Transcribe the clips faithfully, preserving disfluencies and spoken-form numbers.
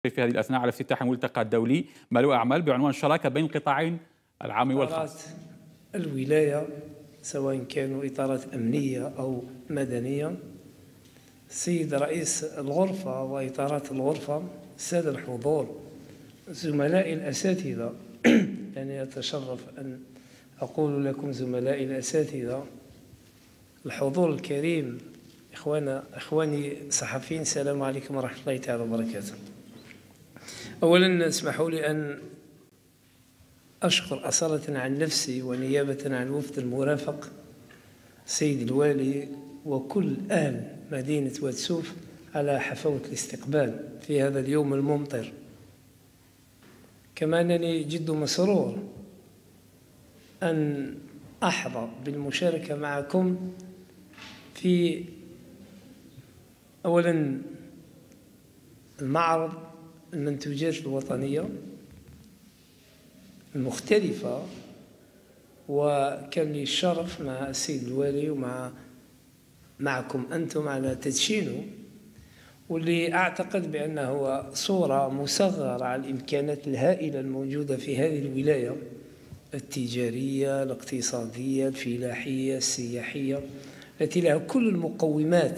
في هذه الأثناء على افتتاح الملتقى الدولي مالو أعمال بعنوان الشراكة بين القطاعين العام والخاص. الولاية سواء كانوا إطارات أمنية أو مدنية، السيد رئيس الغرفة وإطارات الغرفة، السادة الحضور، زملائي الأساتذة يعني أتشرف أن أقول لكم زملائي الأساتذة، الحضور الكريم، إخوانا إخواني الصحفيين، السلام عليكم ورحمة الله تعالى وبركاته. أولا اسمحوا لي أن أشكر أصالة عن نفسي ونيابة عن وفد المرافق سيد الوالي وكل أهل مدينة واد سوف على حفاوة الاستقبال في هذا اليوم الممطر. كما أنني جد مسرور أن أحظى بالمشاركة معكم في أولا المعرض المنتوجات الوطنية المختلفة، وكان لي الشرف مع السيد الوالي ومع معكم أنتم على تدشينه، واللي أعتقد بأنه صورة مصغرة على الإمكانات الهائلة الموجودة في هذه الولاية التجارية الاقتصادية الفلاحية السياحية التي لها كل المقومات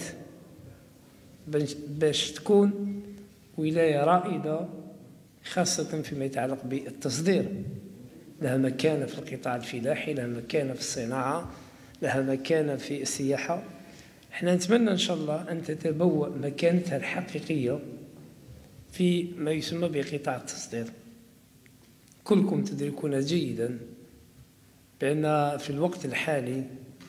باش تكون ولاية رائدة، خاصة فيما يتعلق بالتصدير. لها مكانة في القطاع الفلاحي، لها مكانة في الصناعة، لها مكانة في السياحة. احنا نتمنى إن شاء الله أن تتبوأ مكانتها الحقيقية في ما يسمى بقطاع التصدير. كلكم تدركون جيدا بأن في الوقت الحالي،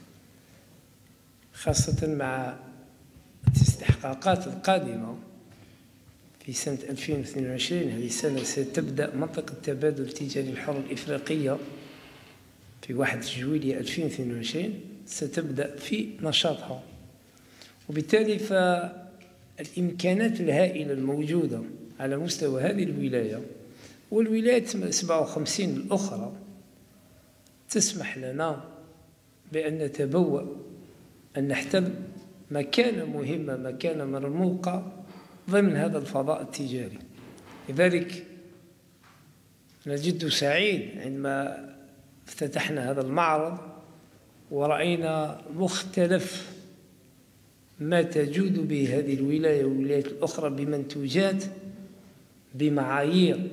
خاصة مع الاستحقاقات القادمة في سنة ألفين واثنين وعشرين، هذه السنة ستبدأ منطقة التبادل التجاري الحر الإفريقية في واحد جويلية ألفين واثنين وعشرين، ستبدأ في نشاطها، وبالتالي فالإمكانات الهائلة الموجودة على مستوى هذه الولاية والولايات سبعة وخمسين الأخرى تسمح لنا بأن نتبوأ أن نحتل مكانة مهمة، مكانة مرموقة ضمن هذا الفضاء التجاري. لذلك أنا جد سعيد عندما افتتحنا هذا المعرض ورأينا مختلف ما تجود به هذه الولاية والولايات الأخرى بمنتوجات بمعايير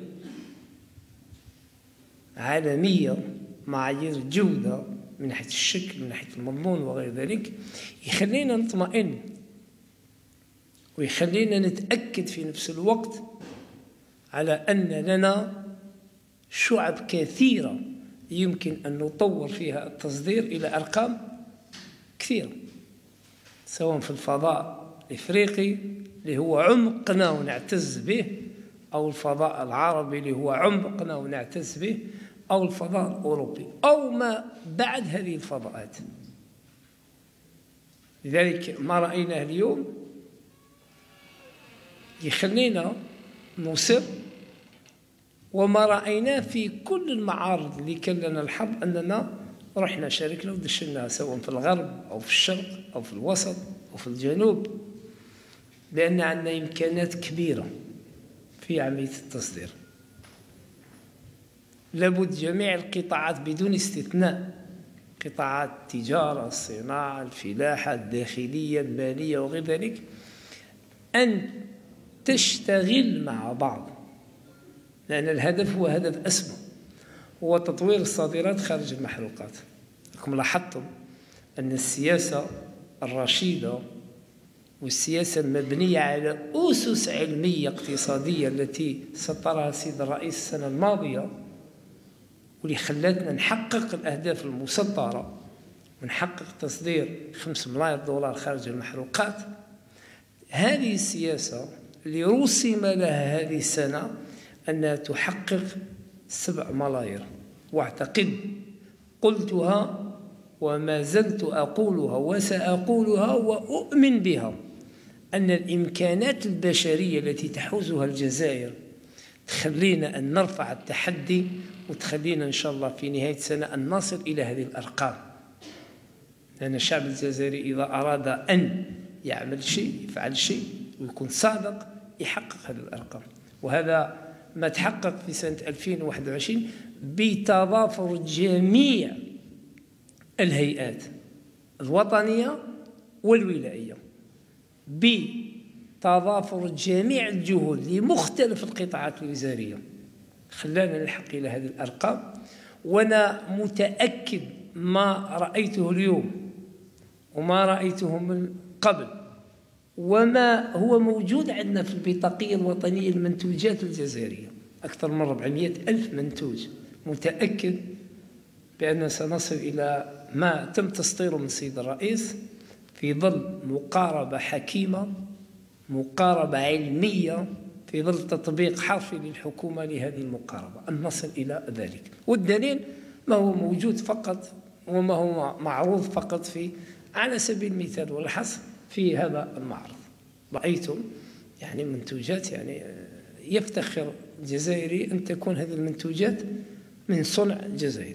عالمية، معايير جودة من ناحية الشكل، من ناحية المضمون وغير ذلك، يخلينا نطمئن ويخلينا نتأكد في نفس الوقت على أن لنا شعب كثيرة يمكن أن نطور فيها التصدير إلى أرقام كثيرة، سواء في الفضاء الإفريقي اللي هو عمقنا ونعتز به، أو الفضاء العربي اللي هو عمقنا ونعتز به، أو الفضاء الأوروبي، أو ما بعد هذه الفضاءات. لذلك ما رأيناه اليوم يخلينا نصر، وما رأيناه في كل المعارض اللي كان لنا الحظ أننا رحنا شاركنا ودشناها، سواء في الغرب أو في الشرق أو في الوسط أو في الجنوب، لأن عندنا إمكانات كبيرة في عملية التصدير. لابد جميع القطاعات بدون استثناء، قطاعات التجارة، الصناعة، الفلاحة، الداخلية، المالية وغير ذلك، أن تشتغل مع بعض، لأن الهدف هو هدف أسمى، هو تطوير الصادرات خارج المحروقات. لكم لاحظتم أن السياسة الرشيدة والسياسة المبنية على أسس علمية اقتصادية التي سطرها السيد الرئيس السنة الماضية، واللي خلتنا نحقق الأهداف المسطرة ونحقق تصدير خمسة ملايير دولار خارج المحروقات. هذه السياسة اللي رسم لها هذه السنة أنها تحقق سبع ملايير، واعتقد قلتها وما زلت أقولها وسأقولها وأؤمن بها، أن الإمكانات البشرية التي تحوزها الجزائر تخلينا أن نرفع التحدي، وتخلينا إن شاء الله في نهاية السنة أن نصل إلى هذه الأرقام. لأن الشعب الجزائري إذا أراد أن يعمل شيء، يفعل شيء ويكون صادق، يحقق هذه الأرقام. وهذا ما تحقق في سنة ألفين وواحد وعشرين بتضافر جميع الهيئات الوطنية والولائية، بتضافر جميع الجهود لمختلف القطاعات الوزارية، خلانا نلحق إلى هذه الأرقام. وأنا متأكد ما رأيته اليوم وما رأيته من قبل وما هو موجود عندنا في البطاقية الوطنية المنتوجات الجزائرية، أكثر من أربعمائة ألف منتوج، متأكد بأننا سنصل إلى ما تم تسطيره من السيد الرئيس في ظل مقاربة حكيمة، مقاربة علمية، في ظل تطبيق حرفي للحكومة لهذه المقاربة، أن نصل إلى ذلك. والدليل ما هو موجود فقط وما هو معروض فقط في على سبيل المثال والحصر في هذا المعرض. رأيتم يعني منتوجات يعني يفتخر الجزائري أن تكون هذه المنتوجات من صنع جزائري.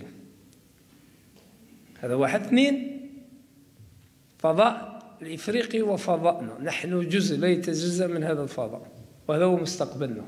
هذا واحد. اثنين، فضاء الإفريقي وفضاءنا، نحن جزء لا يتجزأ من هذا الفضاء، وهذا هو مستقبلنا.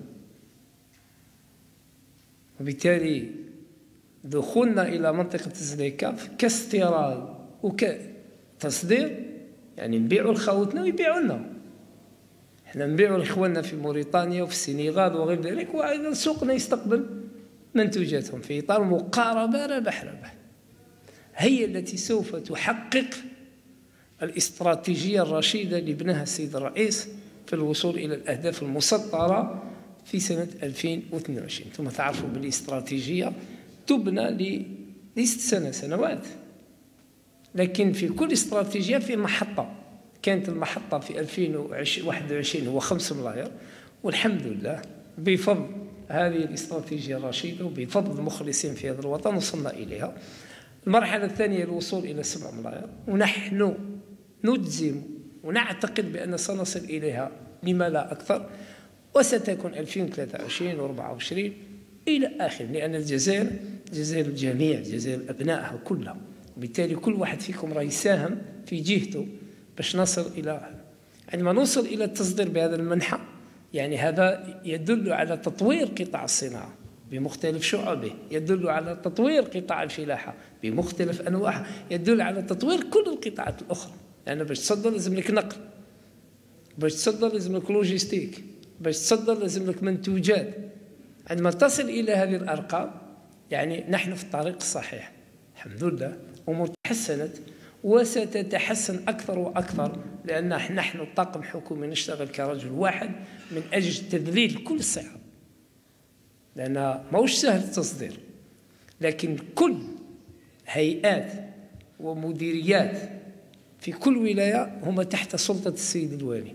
وبالتالي دخولنا إلى منطقة الزليكاف كاستيراد وكتصدير، يعني نبيعوا لخوتنا ويبيعوا لنا، احنا نبيعوا لإخواننا في موريتانيا وفي السنغال وغير ذلك، وأيضا سوقنا يستقبل منتوجاتهم في إطار مقاربة ربح ربح، هي التي سوف تحقق الاستراتيجية الرشيدة اللي بناها السيد الرئيس في الوصول إلى الأهداف المسطرة في سنة ألفين واثنين وعشرين. ثم تعرفوا بالاستراتيجية تبنى لست سنة سنوات، لكن في كل استراتيجية في محطة. كانت المحطة في ألفين وواحد وعشرين هو خمس ملاير، والحمد لله بفضل هذه الاستراتيجية الرشيدة وبفضل المخلصين في هذا الوطن وصلنا إليها. المرحلة الثانية الوصول إلى سبع ملاير، ونحن نجزم ونعتقد بأن سنصل إليها لما لا أكثر، وستكون ألفين وثلاثة وعشرين وأربعة وعشرين إلى آخر، لأن الجزائر جزائر الجميع، جزائر أبنائها كلها، وبالتالي كل واحد فيكم راه يساهم في جهته باش نصل إلى. عندما نوصل إلى التصدير بهذا المنحى، يعني هذا يدل على تطوير قطاع الصناعة بمختلف شعبه، يدل على تطوير قطاع الفلاحة بمختلف أنواعها، يدل على تطوير كل القطاعات الأخرى، لأن يعني باش تصدر لازم لك نقل، باش تصدر لازم لك لوجيستيك، باش تصدر لازم لك منتوجات. عندما تصل إلى هذه الأرقام يعني نحن في الطريق الصحيح الحمد لله، أمور تحسنت وستتحسن أكثر وأكثر، لأن نحن الطاقم الحكومي نشتغل كرجل واحد من أجل تذليل كل الصعاب، لأن ما هوش سهل التصدير، لكن كل هيئات ومديريات في كل ولاية هم تحت سلطة السيد الوالي،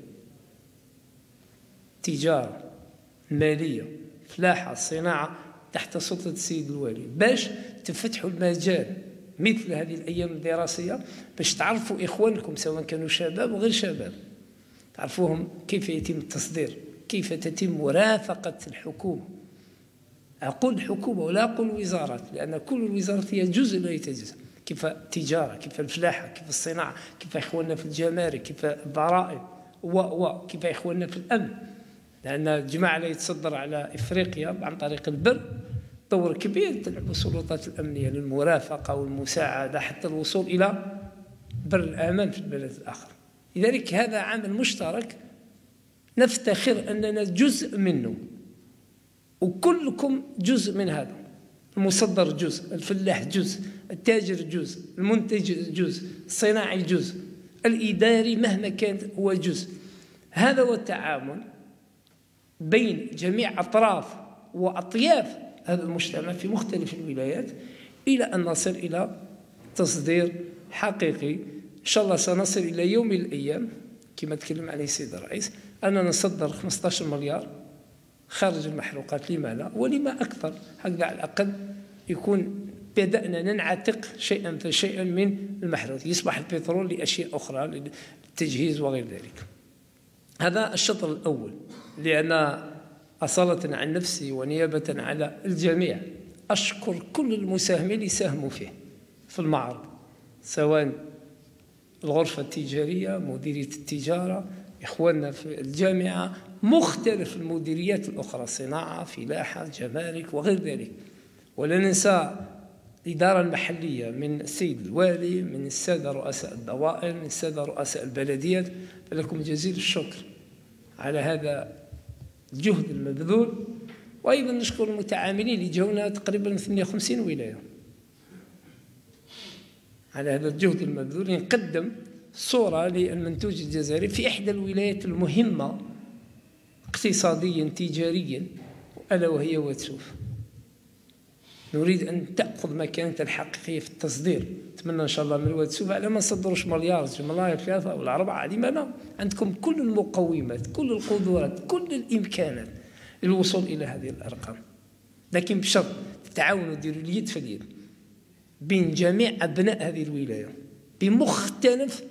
تجارة، مالية، فلاحة، الصناعة تحت سلطة السيد الوالي، باش تفتحوا المجال مثل هذه الأيام الدراسية باش تعرفوا إخوانكم سواء كانوا شباب وغير شباب، تعرفوهم كيف يتم التصدير، كيف تتم مرافقة الحكومة. أقول الحكومة ولا أقول الوزارات، لأن كل الوزارات هي جزء لا يتجزأ، كيف التجارة، كيف الفلاحة، كيف الصناعة، كيف إخواننا في الجمارك، كيف الضرائب، و و كيف إخواننا في الأمن، لأن الجماعة لا يتصدر على إفريقيا عن طريق البر دور كبير تلعب السلطات الأمنية للمرافقة والمساعدة حتى الوصول إلى بر الأمان في البلد الآخر. لذلك هذا عامل مشترك نفتخر أننا جزء منه، وكلكم جزء من هذا. المصدر جزء، الفلاح جزء، التاجر جزء، المنتج جزء، الصناعي جزء، الإداري مهما كان هو جزء. هذا هو التعامل بين جميع أطراف وأطياف هذا المجتمع في مختلف الولايات إلى أن نصل إلى تصدير حقيقي. إن شاء الله سنصل إلى يوم من الأيام كما تكلم عليه السيد الرئيس أننا نصدر خمسة عشر مليار خارج المحروقات، لما لا ولما أكثر، هكذا على الأقل يكون بدأنا ننعتق شيئا فشيئا من المحروقات، يصبح البترول لأشياء أخرى للتجهيز وغير ذلك. هذا الشطر الأول، لأن أصالة عن نفسي ونيابة على الجميع أشكر كل المساهمين اللي ساهموا فيه في المعرض، سواء الغرفة التجارية، مديرية التجارة، إخواننا في الجامعة، مختلف المديريات الأخرى، صناعة، فلاحة، جمارك وغير ذلك. ولا ننسى الإدارة المحلية من السيد الوالي، من السادة رؤساء الدوائر، من السادة رؤساء البلديات. فلكم جزيل الشكر على هذا الجهد المبذول. وأيضا نشكر المتعاملين اللي جاونا تقريبا من ثمانية وخمسين ولاية على هذا الجهد المبذول. نقدم صورة للمنتوج الجزائري في إحدى الولايات المهمة اقتصاديا تجاريا، ألا وهي واتسوف. نريد أن تأخذ مكانتها الحقيقية في التصدير. نتمنى إن شاء الله من واتسوف على ما نصدروش مليار ملاير ثلاثة ولا أربعة، لماذا؟ عندكم كل المقومات، كل القدرات، كل الإمكانات للوصول إلى هذه الأرقام، لكن بشرط تتعاونوا، ديروا اليد في اليد بين جميع أبناء هذه الولاية بمختلف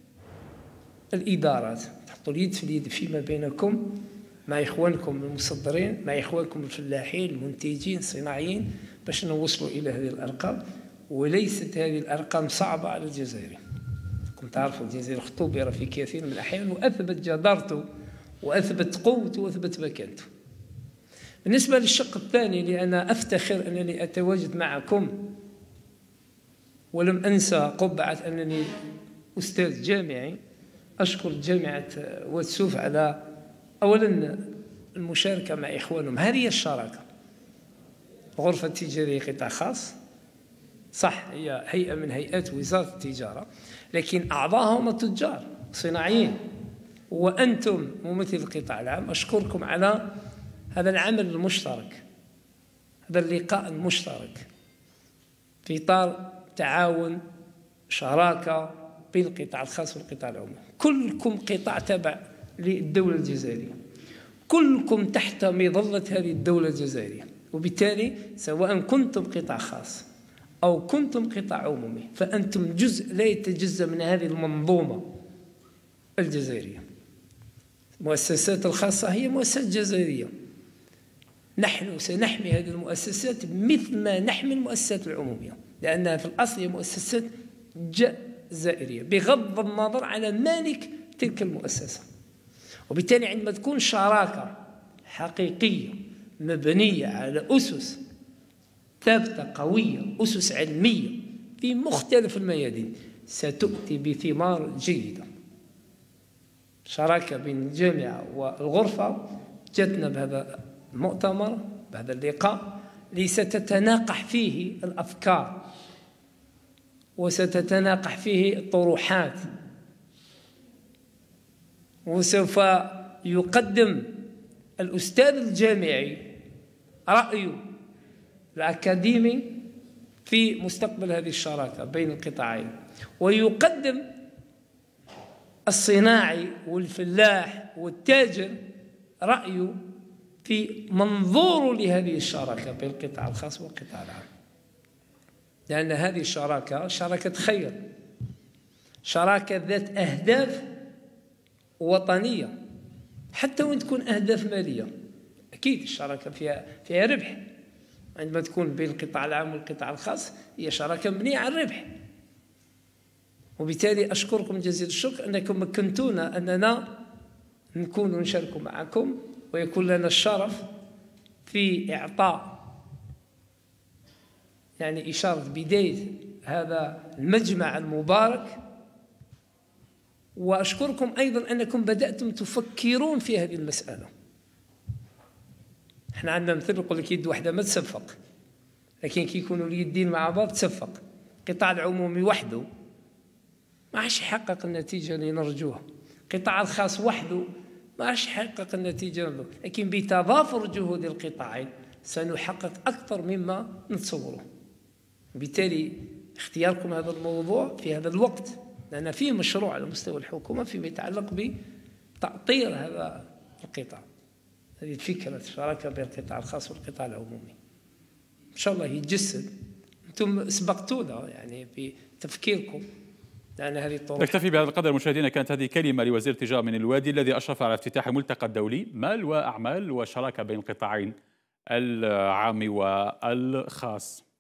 الإدارات. تحطوا اليد في اليد فيما بينكم مع إخوانكم المصدرين، مع إخوانكم الفلاحين، المنتجين، الصناعيين، باش نوصلوا إلى هذه الأرقام. وليست هذه الأرقام صعبة على الجزائري. كنت تعرفوا الجزائر اختبر في كثير من الأحيان وأثبت جدارته وأثبت قوته وأثبت مكانته. بالنسبة للشق الثاني، لأن أفتخر أنني أتواجد معكم ولم أنسى قبعة أنني أستاذ جامعي. أشكر جامعة واتسوف على أولا المشاركة مع إخوانهم. هذه الشراكة، غرفة تجارية قطاع خاص، صح هي هيئة من هيئات وزارة التجارة، لكن أعضاءها هم تجار صناعيين، وأنتم ممثل القطاع العام. أشكركم على هذا العمل المشترك، هذا اللقاء المشترك في إطار تعاون، شراكة بين القطاع الخاص والقطاع العمومي. كلكم قطاع تابع للدولة الجزائرية، كلكم تحت مظلة هذه الدولة الجزائرية، وبالتالي سواء كنتم قطاع خاص أو كنتم قطاع عمومي فأنتم جزء لا يتجزأ من هذه المنظومة الجزائرية. المؤسسات الخاصة هي مؤسسات جزائرية، نحن سنحمي هذه المؤسسات مثل ما نحمي المؤسسات العمومية، لأنها في الأصل هي مؤسسات جزائرية بغض النظر على مالك تلك المؤسسة. وبالتالي عندما تكون شراكة حقيقية مبنية على أسس ثابتة قوية، أسس علمية في مختلف الميادين، ستؤتي بثمار جيدة. شراكة بين الجامعة والغرفة جاتنا بهذا المؤتمر، بهذا اللقاء، لستتناقح فيه الأفكار وستتناقح فيه الطروحات، وسوف يقدم الأستاذ الجامعي رأيه الأكاديمي في مستقبل هذه الشراكة بين القطاعين، ويقدم الصناعي والفلاح والتاجر رأيه في منظوره لهذه الشراكة بين القطاع الخاص والقطاع العام. لأن هذه الشراكة شراكة خير، شراكة ذات أهداف وطنية، حتى وإن تكون أهداف مالية. أكيد الشراكة فيها فيها ربح، عندما تكون بين القطاع العام والقطاع الخاص هي شراكة مبنية على الربح. وبالتالي أشكركم جزيل الشكر أنكم مكنتونا أننا نكون ونشارك معكم، ويكون لنا الشرف في إعطاء يعني إشارة بداية هذا المجمع المبارك. وأشكركم أيضا أنكم بدأتم تفكرون في هذه المسألة. احنا عندنا مثل يقول لك يد واحدة ما تصفق، لكن كي يكونوا اليدين مع بعض تصفق. القطاع العمومي وحده ما عادش يحقق النتيجة اللي نرجوها، القطاع الخاص وحده ما عادش يحقق النتيجة اللي، لكن بتضافر جهود القطاعين سنحقق أكثر مما نتصوره. وبالتالي اختياركم هذا الموضوع في هذا الوقت، لأن فيه مشروع على مستوى الحكومة فيما يتعلق بتأطير هذا القطاع، هذه الفكرة الشراكة بين القطاع الخاص والقطاع العمومي. إن شاء الله يتجسد. أنتم سبقتونا يعني بتفكيركم، لأن هذه الطرق. نكتفي بهذا القدر مشاهدينا. كانت هذه كلمة لوزير التجارة من الوادي الذي أشرف على افتتاح الملتقى الدولي مال وأعمال وشراكة بين القطاعين العام والخاص.